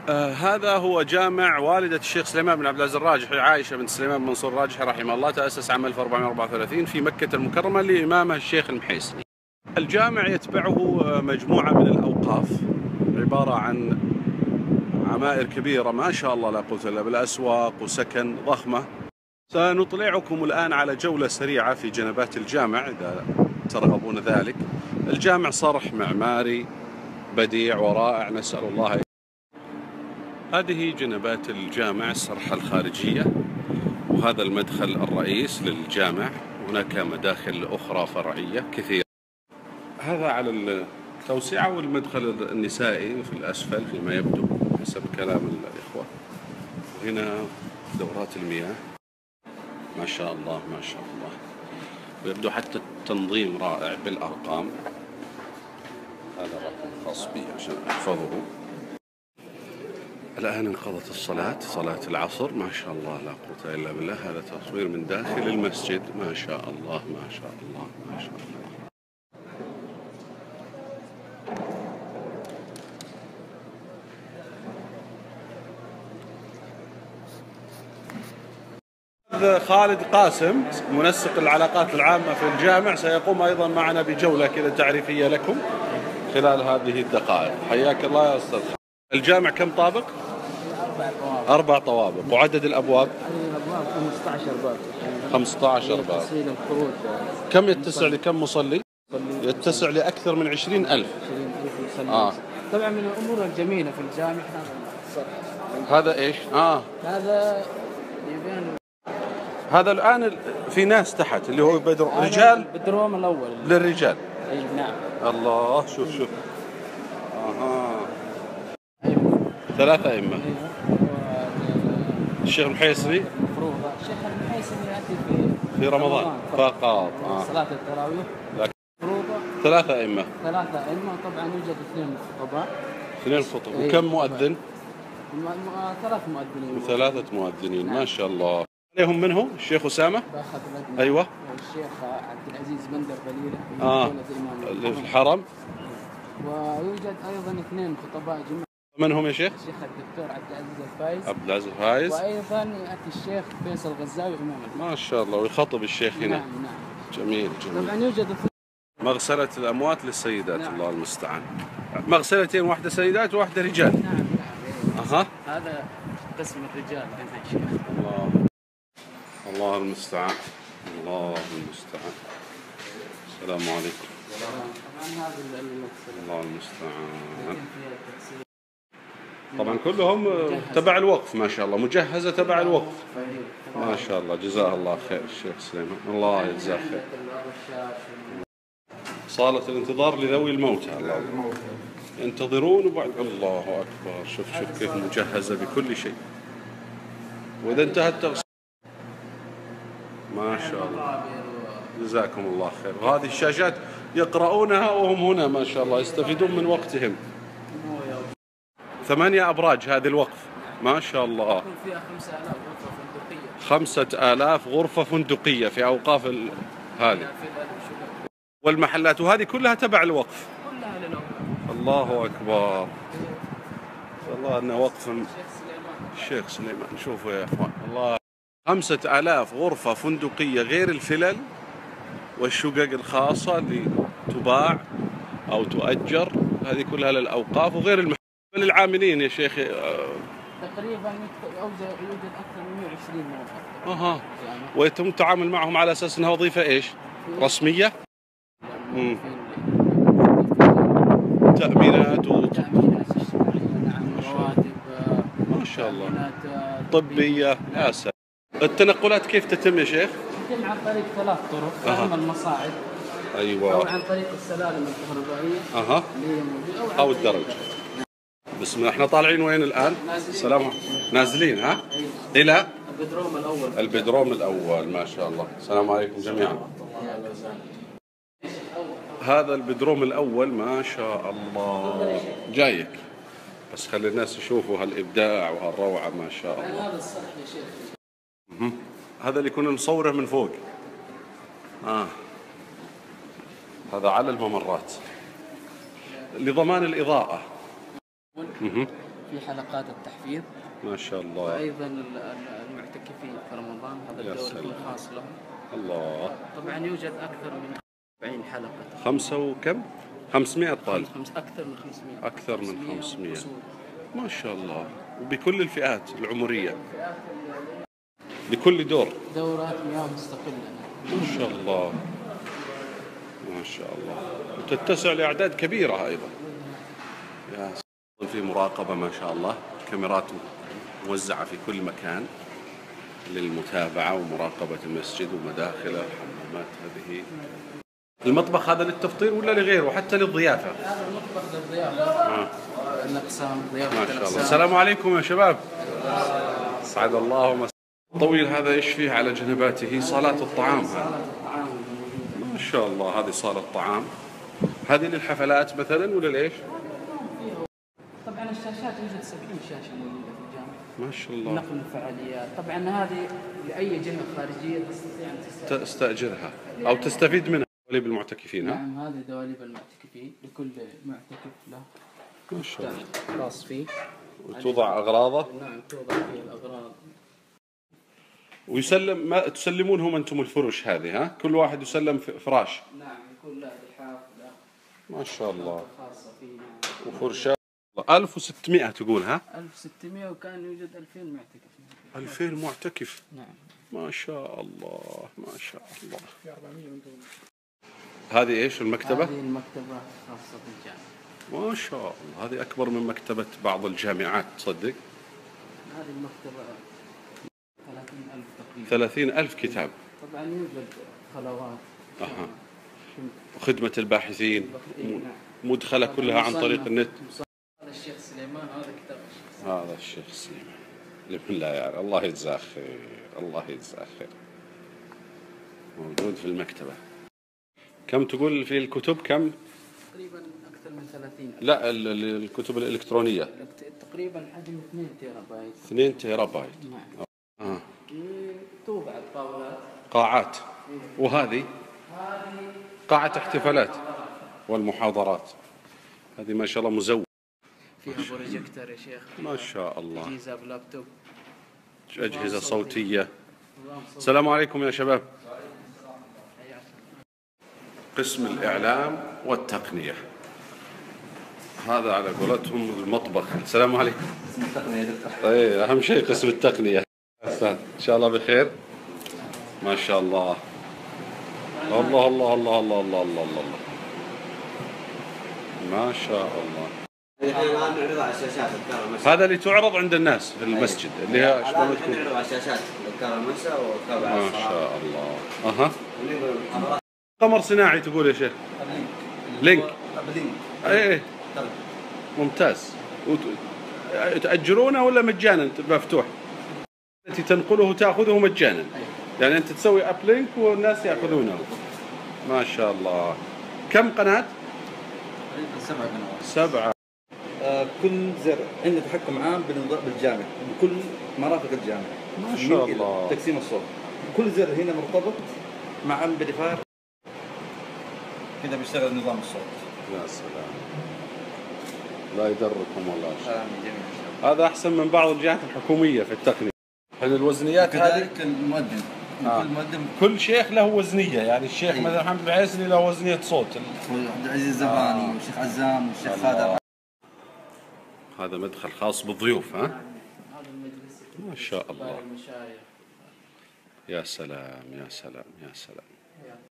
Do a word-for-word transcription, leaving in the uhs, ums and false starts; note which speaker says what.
Speaker 1: آه هذا هو جامع والدة الشيخ سليمان بن عبد العزيز الراجحي، عائشة بنت سليمان بن منصور الراجحي رحمه الله. تأسس عام ألف وأربعمائة وأربعة وثلاثين في مكة المكرمة لإمامه الشيخ المحيسني. الجامع يتبعه مجموعة من الأوقاف عبارة عن عمائر كبيرة ما شاء الله لا قوة إلا بالله، أسواق وسكن ضخمة. سنطلعكم الآن على جولة سريعة في جنبات الجامع إذا ترغبون ذلك. الجامع صرح معماري بديع ورائع، نسأل الله. هذه جنبات الجامع، السرحة الخارجية، وهذا المدخل الرئيس للجامع. هناك مداخل أخرى فرعية كثيرة. هذا على التوسعة، والمدخل النسائي في الأسفل فيما يبدو حسب كلام الإخوة. هنا دورات المياه ما شاء الله ما شاء الله، ويبدو حتى التنظيم رائع بالأرقام. هذا رقم خاص بي عشان أحفظه. الآن انقضت الصلاة، صلاة العصر، ما شاء الله لا قوة إلا بالله. هذا تصوير من داخل المسجد، ما شاء الله ما شاء الله ما شاء الله. خالد قاسم منسق العلاقات العامة في الجامع سيقوم أيضا معنا بجولة كذا تعريفية لكم خلال هذه الدقائق. حياك الله يا أستاذ. الجامع كم طابق؟ أربع طوابق. وعدد الأبواب؟
Speaker 2: الأبواب خمسة عشر باب.
Speaker 1: خمسة عشر باب. كم يتسع لكم مصلي؟ يتسع لأكثر من عشرين ألف.
Speaker 2: آه. طبعا من الأمور الجميلة في الجامع هذا الصرح.
Speaker 1: هذا إيش؟ آه.
Speaker 2: هذا يبان.
Speaker 1: هذا الآن في ناس تحت اللي هو بدر رجال.
Speaker 2: البدروم الأول
Speaker 1: للرجال.
Speaker 2: أي نعم.
Speaker 1: الله، شوف شوف. أها. ثلاثة أئمة. الشيخ المحيسني.
Speaker 2: المفروض الشيخ المحيسني يأتي في
Speaker 1: في رمضان فقط. آه.
Speaker 2: صلاة التراويح.
Speaker 1: لكن ثلاثة أئمة.
Speaker 2: ثلاثة أئمة طبعا يوجد اثنين خطباء.
Speaker 1: اثنين خطباء. وكم مؤذن؟
Speaker 2: ثلاث مؤذنين.
Speaker 1: ثلاثة مؤذنين. نعم. ما شاء الله. عليهم منه الشيخ أسامة. أيوة.
Speaker 2: والشيخ عبد العزيز بندر بليلة.
Speaker 1: آه. اللي في الحرم.
Speaker 2: ويوجد أيضا اثنين خطباء جمعة.
Speaker 1: من هم يا شيخ؟
Speaker 2: الشيخ الدكتور عبد العزيز الفايز.
Speaker 1: عبد العزيز الفايز.
Speaker 2: وأيضا يأتي الشيخ فيصل غزاوي إمام.
Speaker 1: ما شاء الله، ويخطب الشيخ هنا.
Speaker 2: نعم نعم.
Speaker 1: جميل جميل.
Speaker 2: طبعا يوجد
Speaker 1: مغسلة الأموات للسيدات.
Speaker 2: نعم.
Speaker 1: الله المستعان. مغسلتين، واحدة سيدات وواحدة رجال.
Speaker 2: نعم نعم.
Speaker 1: أها.
Speaker 2: هذا قسم الرجال هنا يا شيخ.
Speaker 1: الله الله المستعان. الله المستعان. السلام عليكم.
Speaker 2: طبعا هذا
Speaker 1: الله المستعان. طبعا كلهم تبع الوقف ما شاء الله، مجهزة تبع الوقف. ما شاء الله، جزاه الله خير الشيخ سليمان، الله يجزاه خير. صالة الانتظار لذوي الموتى. الله ينتظرون وبعد. الله أكبر. شوف شوف كيف مجهزة بكل شيء. وإذا انتهت تغسل. ما شاء الله، جزاكم الله خير. وهذه الشاشات يقرؤونها وهم هنا ما شاء الله، يستفيدون من وقتهم. ثمانية أبراج هذه الوقف ما شاء الله.
Speaker 2: فيها خمسة آلاف غرفة فندقية.
Speaker 1: خمسة آلاف غرفة فندقية في أوقاف ال... هذه. والمحلات وهذه كلها تبع الوقف.
Speaker 2: كلها للوقف.
Speaker 1: الله أكبر. والله أنه وقف الشيخ سليمان. شوفوا يا إخوان، الله. خمسة آلاف غرفة فندقية غير الفلل والشقق الخاصة اللي تباع أو تؤجر، هذه كلها للأوقاف وغير المحل للعاملين يا شيخ.
Speaker 2: تقريبا يوجد أكثر من مئة وعشرين موظف.
Speaker 1: أها. ويتم التعامل معهم على أساس أنها وظيفة إيش؟ رسمية؟ امم. تأمينات و...
Speaker 2: تأمينات اجتماعية. نعم. رواتب.
Speaker 1: ما شاء الله. طبية. يا سلام. التنقلات كيف تتم يا شيخ؟
Speaker 2: تتم عن طريق ثلاث طرق. أه. المصاعد.
Speaker 1: أيوة.
Speaker 2: أو عن طريق السلالم الكهربائية.
Speaker 1: أها.
Speaker 2: اللي هي موجودة. أو,
Speaker 1: أو الدرج. بسم الله. احنا طالعين وين الآن؟ السلام عليكم. نازلين ها؟ إلى
Speaker 2: البدروم الأول.
Speaker 1: البدروم الأول. ما شاء الله. السلام عليكم جميعا. هذا البدروم الأول ما شاء الله. جايك بس خلي الناس يشوفوا هالإبداع وهالروعة ما شاء الله.
Speaker 2: هذا الصرح يا شيخ.
Speaker 1: هذا اللي يكون مصوره من فوق. آه. هذا على الممرات لضمان الإضاءة.
Speaker 2: في حلقات التحفيظ.
Speaker 1: ما شاء الله.
Speaker 2: وأيضا ال- ال- المعتكفين في رمضان هذا
Speaker 1: يا
Speaker 2: الدور
Speaker 1: سلام.
Speaker 2: يكون خاص لهم.
Speaker 1: الله.
Speaker 2: طبعا يوجد أكثر من أربعين حلقة.
Speaker 1: خمسة وكم؟ خمسمائة طالب.
Speaker 2: خمس أكثر من خمسمائة.
Speaker 1: أكثر من خمسمائة.
Speaker 2: فصول.
Speaker 1: ما شاء الله. وبكل الفئات العمرية. لكل دور.
Speaker 2: دورات مياه مستقلة.
Speaker 1: ما شاء الله. ما شاء الله. وتتسع لأعداد كبيرة أيضا. يا سلام. في مراقبة ما شاء الله، كاميرات موزعة في كل مكان للمتابعة ومراقبة المسجد ومداخله الحمامات هذه. المطبخ هذا للتفطير ولا لغيره وحتى للضيافة؟
Speaker 2: هذا المطبخ للضيافة.
Speaker 1: آه.
Speaker 2: الأقسام ضيافة
Speaker 1: ما شاء الله.
Speaker 2: الأقسام.
Speaker 1: السلام عليكم يا شباب. سعد الله مساء. طويل هذا ايش فيه على جنباته؟ صالة الطعام. هذا
Speaker 2: صالة الطعام الموجودة.
Speaker 1: ما شاء الله. هذه صالة طعام. هذه للحفلات مثلا ولا ليش؟
Speaker 2: طبعا الشاشات يوجد سبعين شاشة موجودة في الجامعة.
Speaker 1: ما شاء الله.
Speaker 2: نقل الفعاليات. طبعا هذه لأي جهة خارجية تستطيع أن تستأجر.
Speaker 1: تستأجرها أو تستفيد منها. دواليب المعتكفين. ها؟
Speaker 2: نعم هذه دواليب المعتكفين لكل معتكف له
Speaker 1: ما شاء الله.
Speaker 2: خاص فيه.
Speaker 1: وتوضع أغراضه.
Speaker 2: نعم توضع فيه الأغراض.
Speaker 1: ويسلم ما تسلمونهم أنتم الفرش هذه. ها؟ كل واحد يسلم ف- فراش.
Speaker 2: نعم يكون له لحاف له
Speaker 1: ما شاء الله.
Speaker 2: خاصة فيه. نعم.
Speaker 1: وفرشاة. ألف وستمائة تقول. ها؟
Speaker 2: ألف وستمائة وكان يوجد ألفين معتكف.
Speaker 1: ألفين معتكف.
Speaker 2: نعم.
Speaker 1: ما شاء الله. ما شاء الله. هذه ايش المكتبة؟
Speaker 2: هذه المكتبة خاصة بالجامعة.
Speaker 1: ما شاء الله. هذه أكبر من مكتبة بعض الجامعات تصدق.
Speaker 2: هذه المكتبة ثلاثين ألف تقريبا.
Speaker 1: ثلاثين ألف كتاب.
Speaker 2: طبعا يوجد خلوات.
Speaker 1: أها. وخدمة الباحثين.
Speaker 2: نعم.
Speaker 1: مدخلة كلها عن طريق النت.
Speaker 2: هذا الشيخ سليمان هذا كتاب الشيخ.
Speaker 1: هذا الشيخ سليمان لمن لا يعرف. الله يجزاه خير. الله يجزاه خير. موجود في المكتبة. كم تقول في الكتب كم؟
Speaker 2: تقريبا أكثر من ثلاثين.
Speaker 1: لا ال- ال- الكتب الإلكترونية.
Speaker 2: تقريبا حجم اثنين تيرا بايت.
Speaker 1: اثنين تيرا بايت.
Speaker 2: نعم.
Speaker 1: آه.
Speaker 2: توضع الطاولات.
Speaker 1: قاعات. وهذه
Speaker 2: هذه
Speaker 1: قاعة احتفالات والمحاضرات. هذه ما شاء الله مزود.
Speaker 2: فيها بروجيكتور يا شيخ.
Speaker 1: ما شاء الله.
Speaker 2: أجهزة بلابتوب.
Speaker 1: أجهزة صوتية. السلام عليكم يا شباب. قسم الإعلام والتقنية. هذا على قولتهم المطبخ. السلام عليكم.
Speaker 3: قسم التقنية يا دكتور.
Speaker 1: طيب أهم شيء قسم التقنية. أستاذ إن شاء الله بخير. ما شاء الله. الله الله الله الله الله الله الله. ما شاء الله.
Speaker 3: الحين الآن نعرض على الشاشات أذكار المساء.
Speaker 1: هذا اللي تعرض عند الناس في المسجد اللي هي
Speaker 3: الآن
Speaker 1: شلون
Speaker 3: الحين
Speaker 1: تكون.
Speaker 3: نعرض على الشاشات أذكار المساء وأذكار بعد
Speaker 1: ما
Speaker 3: الصلاة.
Speaker 1: شاء الله. أها.
Speaker 3: ونقول المحاضرات.
Speaker 1: قمر صناعي تقول يا شيخ. لينك.
Speaker 3: بلينك.
Speaker 1: ايه ممتاز. وت- تأجرونه ولا مجانا مفتوح؟ التي تنقله تأخذه مجانا. يعني أنت تسوي أب لينك والناس يأخذونه. ما شاء الله. كم قناة؟
Speaker 3: تقريبا سبع قنوات.
Speaker 1: سبعة.
Speaker 4: آه، كل زر عنده تحكم عام بالنظام بالجامع بكل مرافق الجامع.
Speaker 1: ما شاء
Speaker 4: من
Speaker 1: الله.
Speaker 4: تقسيم الصوت. كل زر هنا مرتبط مع امبليفاير. كذا بيشتغل نظام الصوت.
Speaker 1: يا سلام. لا يضركم والله شيء.
Speaker 4: آمين جميعا.
Speaker 1: هذا أحسن من بعض الجهات الحكومية في التقنية. الحين الوزنيات هذه
Speaker 4: كذلك المؤذن.
Speaker 1: آه.
Speaker 4: كل مؤذن
Speaker 1: كل شيخ له وزنية. يعني الشيخ
Speaker 4: أي.
Speaker 1: مثلا محمد العيسري له وزنية صوت.
Speaker 4: عبد العزيز الزهراني
Speaker 1: آه.
Speaker 4: والشيخ عزام والشيخ
Speaker 1: الله.
Speaker 4: خادر.
Speaker 1: هذا مدخل خاص بالضيوف. ها؟
Speaker 2: هذا المجلس.
Speaker 1: ما شاء الله.
Speaker 2: المشايخ.
Speaker 1: يا سلام يا سلام يا سلام.